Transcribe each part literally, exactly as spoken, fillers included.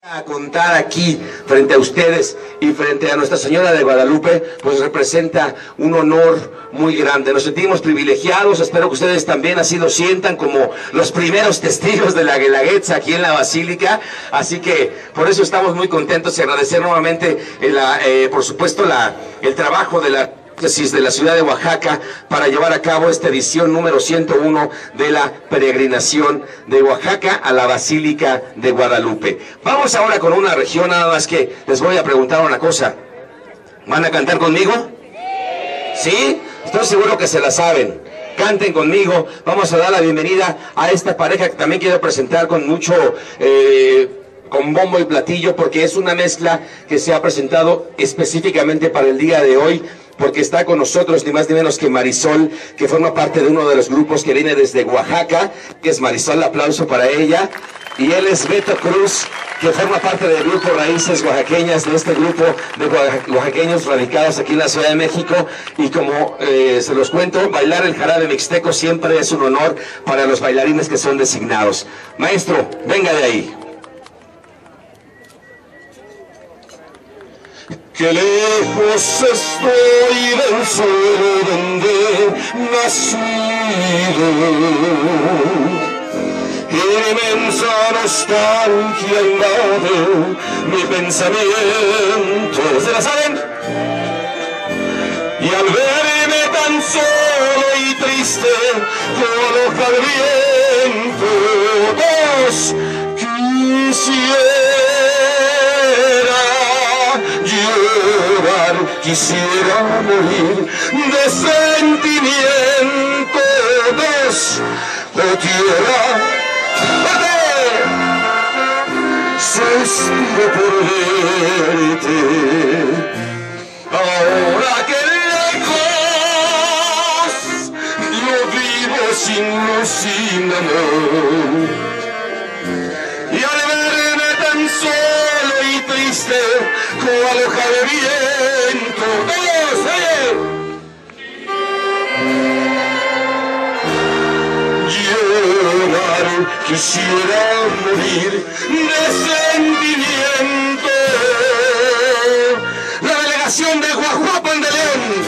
A contar aquí frente a ustedes y frente a Nuestra Señora de Guadalupe, pues representa un honor muy grande. Nos sentimos privilegiados, espero que ustedes también así lo sientan como los primeros testigos de la Guelaguetza aquí en la Basílica, así que por eso estamos muy contentos y agradecer nuevamente, el, eh, por supuesto, la, el trabajo de la de la ciudad de Oaxaca para llevar a cabo esta edición número ciento uno de la peregrinación de Oaxaca a la Basílica de Guadalupe. Vamos ahora con una región, nada más que les voy a preguntar una cosa. ¿Van a cantar conmigo? ¿Sí? Estoy seguro que se la saben. Canten conmigo. Vamos a dar la bienvenida a esta pareja que también quiero presentar con mucho... Eh, con bombo y platillo, porque es una mezcla que se ha presentado específicamente para el día de hoy, porque está con nosotros ni más ni menos que Marisol, que forma parte de uno de los grupos que viene desde Oaxaca, que es Marisol, aplauso para ella, y él es Beto Cruz, que forma parte del grupo Raíces Oaxaqueñas, de este grupo de oaxaqueños radicados aquí en la Ciudad de México, y como eh, se los cuento, bailar el jarabe mixteco siempre es un honor para los bailarines que son designados. Maestro, venga de ahí. Que lejos estoy del suelo donde nacido, inmensa nostalgia invade mi pensamiento. ¿Se la saben? Y al verme tan solo y triste como hoja de viento, dos quisiera llorar, quisiera morir de sentimiento, dos, oh tierra, suspiro por verte, ahora que lejos yo vivo sin luz, sin amor, y al verme tan solo y triste como hoja de viento, todos, oye, llorar, quisiera morir de sentimiento. La delegación de Guajuapan de León.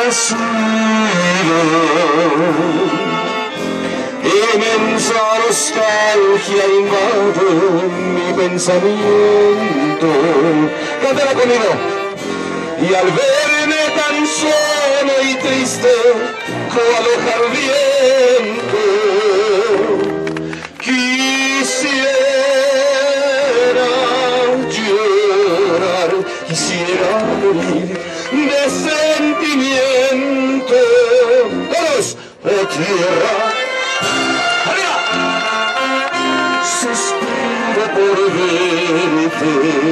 destruido. Inmensa nostalgia invade mi pensamiento. Cántala conmigo. Y al verme tan solo y triste, cual hoja al viento, quisiera llorar, quisiera morir de sentimiento. ¡Todos! ¡Oh, tierra! ¡Arriba! Suspiro por verte,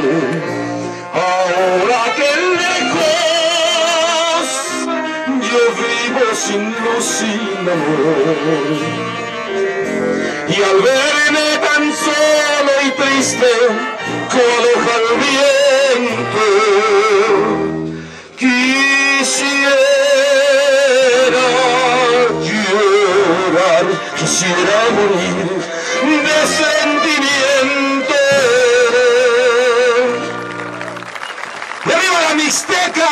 ahora que lejos yo vivo sin luz, sin amor. Y al verme tan solo y triste, cual hoja al viento, quisiera llorar, quisiera morir de sentimiento. ¡Y arriba la Mixteca!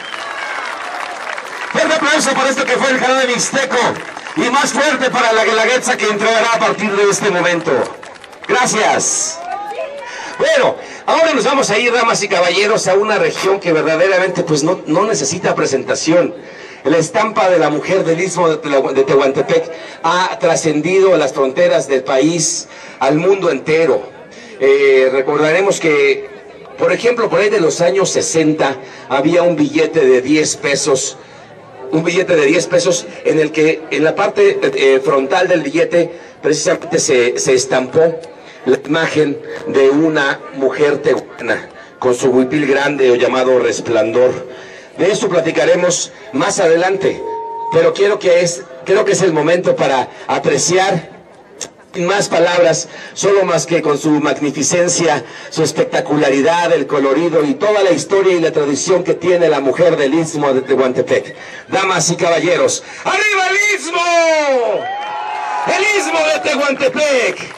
Fuerte aplauso por esto que fue el Jarabe Mixteco. Y más fuerte para la Guelaguetza que entrará a partir de este momento. Gracias. Bueno, ahora nos vamos a ir, damas y caballeros, a una región que verdaderamente pues no, no necesita presentación. La estampa de la mujer del Istmo de Tehuantepec ha trascendido las fronteras del país al mundo entero. Eh, recordaremos que, por ejemplo, por ahí de los años sesenta había un billete de diez pesos, un billete de diez pesos en el que en la parte eh, frontal del billete precisamente se, se estampó la imagen de una mujer tehuana con su huipil grande o llamado Resplandor. De esto platicaremos más adelante, pero quiero que es, creo que es el momento para apreciar, sin más palabras, solo más que con su magnificencia, su espectacularidad, el colorido y toda la historia y la tradición que tiene la mujer del Istmo de Tehuantepec. Damas y caballeros, ¡arriba el Istmo! ¡El Istmo de Tehuantepec!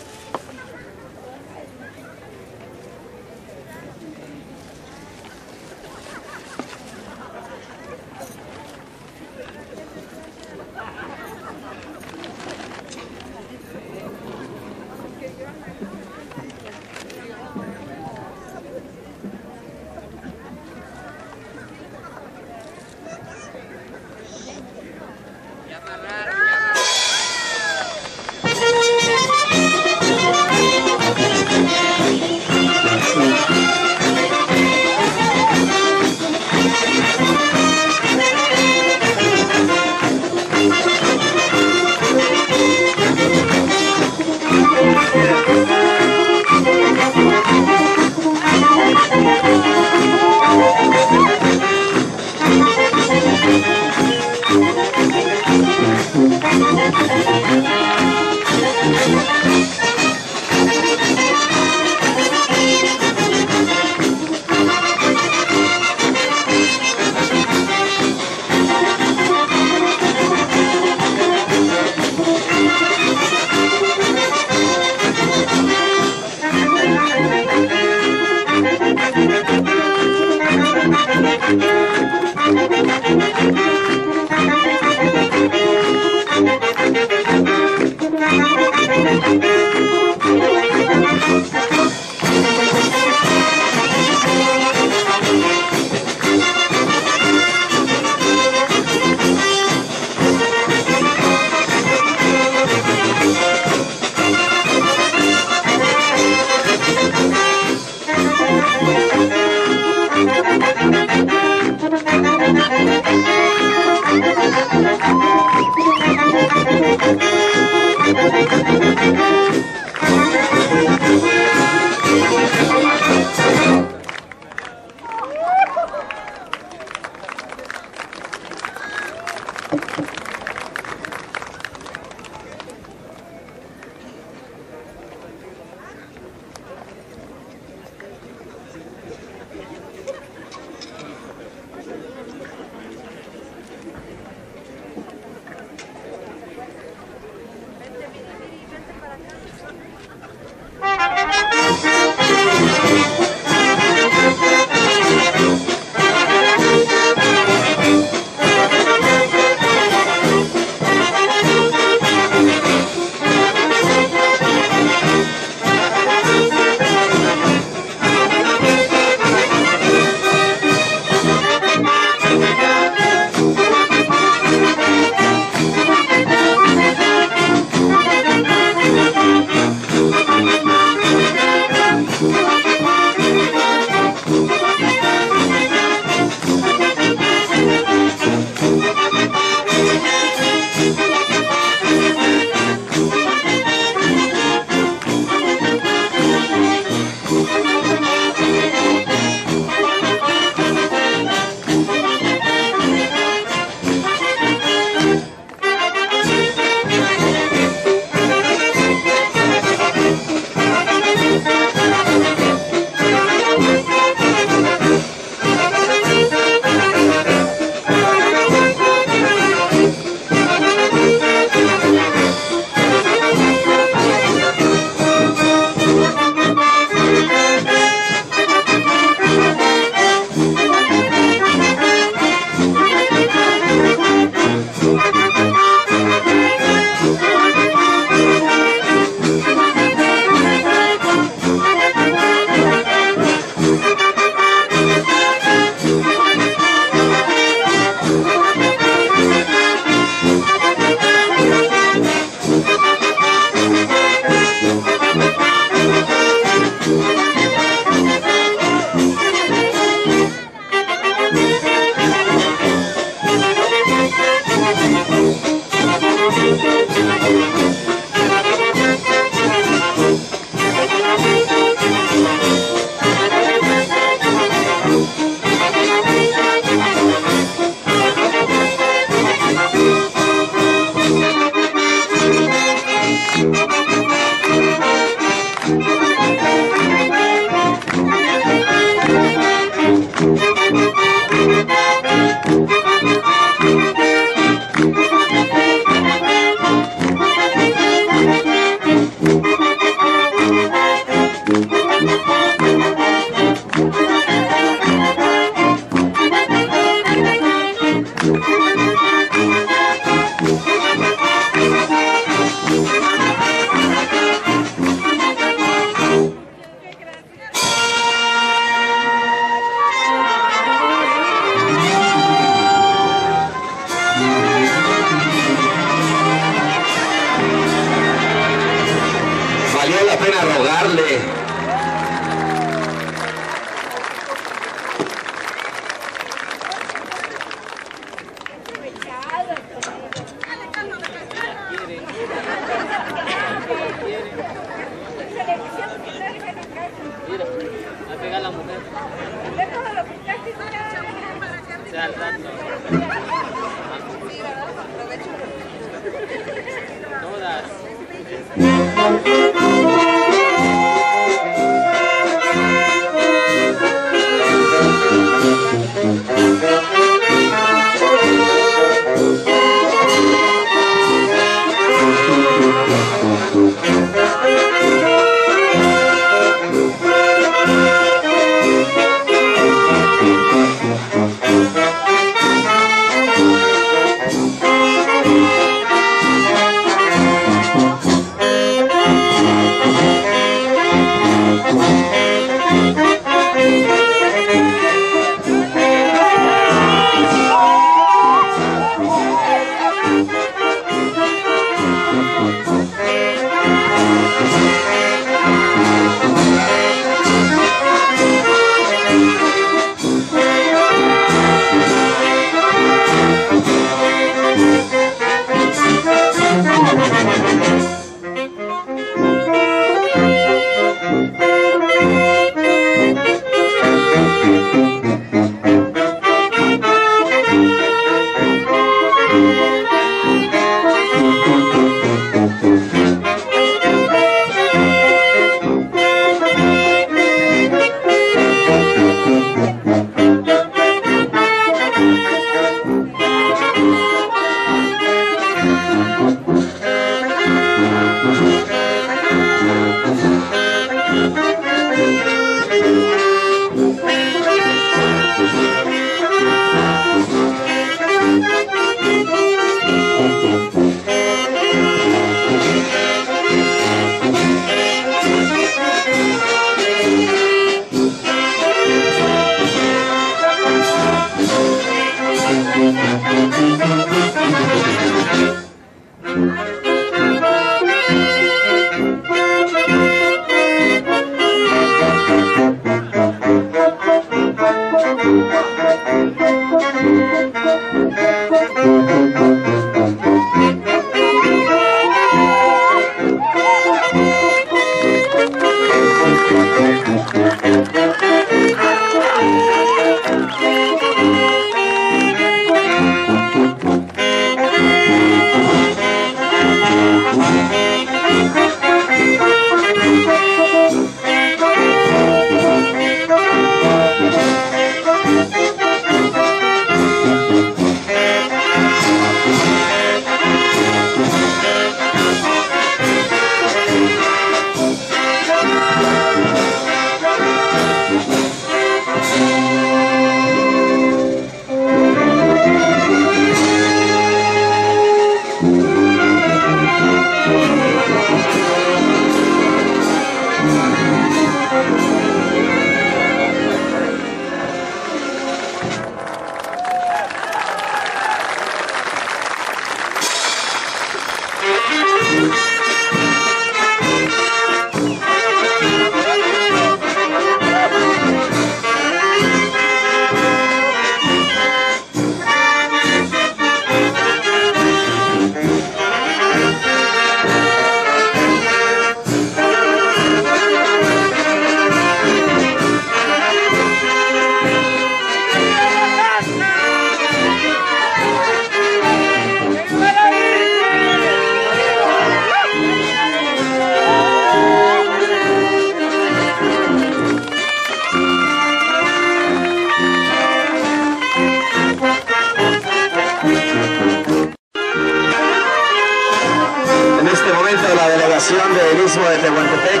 del Istmo de Tehuantepec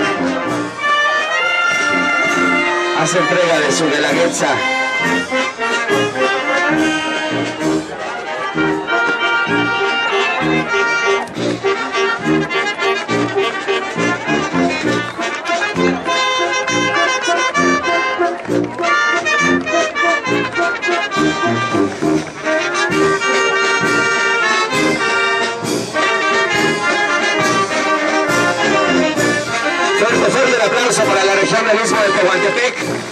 hace entrega de su guelaguetza. Fuerte el aplauso para la región del Istmo de Tehuantepec.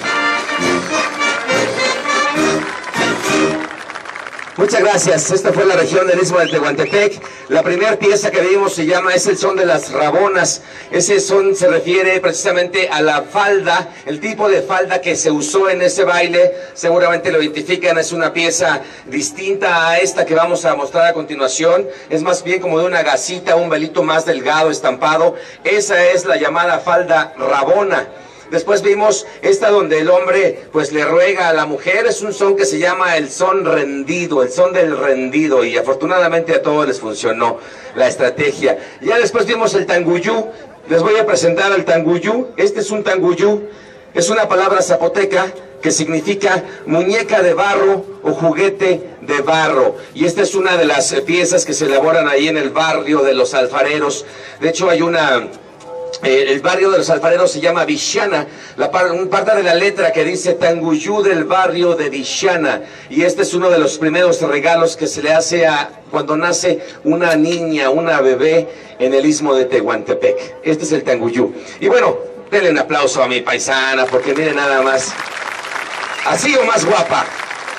Muchas gracias. Esta fue la región del Istmo de Tehuantepec. La primera pieza que vimos se llama Es el son de las rabonas. Ese son se refiere precisamente a la falda, el tipo de falda que se usó en ese baile. Seguramente lo identifican, es una pieza distinta a esta que vamos a mostrar a continuación. Es más bien como de una gasita, un velito más delgado, estampado. Esa es la llamada falda rabona. Después vimos esta donde el hombre pues le ruega a la mujer. Es un son que se llama el son rendido, el son del rendido, y afortunadamente a todos les funcionó la estrategia. Ya después vimos el tanguyú. Les voy a presentar al tanguyú. Este es un tanguyú, es una palabra zapoteca que significa muñeca de barro o juguete de barro, y esta es una de las piezas que se elaboran ahí en el barrio de los alfareros. De hecho hay una... Eh, el barrio de los alfareros se llama Vixana, la par, un parte de la letra que dice Tanguyú del barrio de Vixana, y este es uno de los primeros regalos que se le hace a cuando nace una niña, una bebé en el Istmo de Tehuantepec. Este es el tanguyú. Y bueno, denle un aplauso a mi paisana, porque miren nada más, así o más guapa.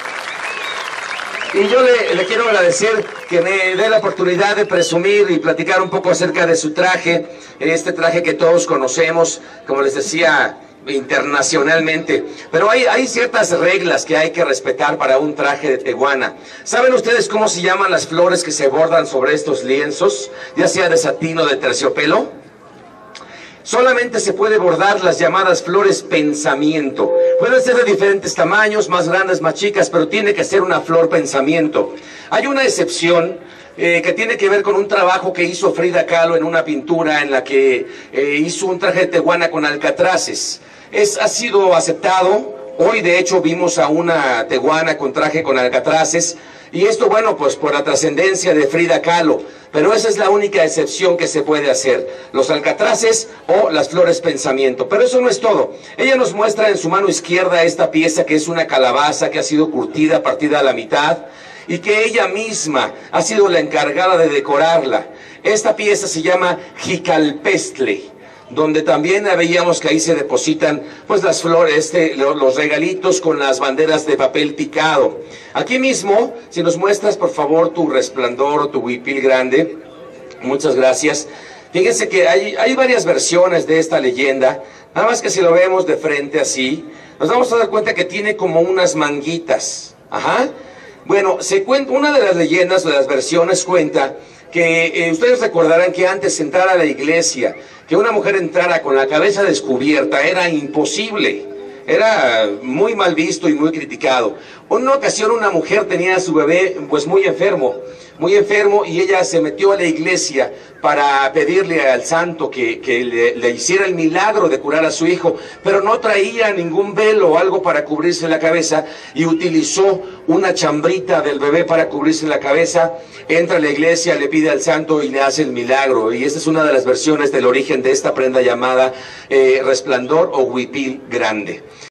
Y yo le, le quiero agradecer que me dé la oportunidad de presumir y platicar un poco acerca de su traje, este traje que todos conocemos, como les decía, internacionalmente. Pero hay, hay ciertas reglas que hay que respetar para un traje de tehuana. ¿Saben ustedes cómo se llaman las flores que se bordan sobre estos lienzos, ya sea de satín o de terciopelo? Solamente se puede bordar las llamadas flores pensamiento. Pueden ser de diferentes tamaños, más grandes, más chicas, pero tiene que ser una flor pensamiento. Hay una excepción eh, que tiene que ver con un trabajo que hizo Frida Kahlo en una pintura en la que eh, hizo un traje de tehuana con alcatraces. Es, ha sido aceptado. Hoy de hecho vimos a una tehuana con traje con alcatraces. Y esto, bueno, pues por la trascendencia de Frida Kahlo, pero esa es la única excepción que se puede hacer, los alcatraces o las flores pensamiento. Pero eso no es todo. Ella nos muestra en su mano izquierda esta pieza que es una calabaza que ha sido curtida, partida a la mitad. y que ella misma ha sido la encargada de decorarla. Esta pieza se llama Jicalpestle, donde también veíamos que ahí se depositan pues las flores, este, los regalitos con las banderas de papel picado. Aquí mismo, si nos muestras por favor tu resplandor o tu huipil grande, muchas gracias. Fíjense que hay, hay varias versiones de esta leyenda, nada más que si lo vemos de frente así, nos vamos a dar cuenta que tiene como unas manguitas. Ajá. Bueno, se cuenta, una de las leyendas o de las versiones cuenta que eh, ustedes recordarán que antes de entrar a la iglesia, que una mujer entrara con la cabeza descubierta era imposible, era muy mal visto y muy criticado. En una ocasión una mujer tenía a su bebé pues muy enfermo, muy enfermo y ella se metió a la iglesia para pedirle al santo que, que le, le hiciera el milagro de curar a su hijo, pero no traía ningún velo o algo para cubrirse la cabeza y utilizó una chambrita del bebé para cubrirse la cabeza. Entra a la iglesia, le pide al santo y le hace el milagro. Y esta es una de las versiones del origen de esta prenda llamada eh, resplandor o huipil grande.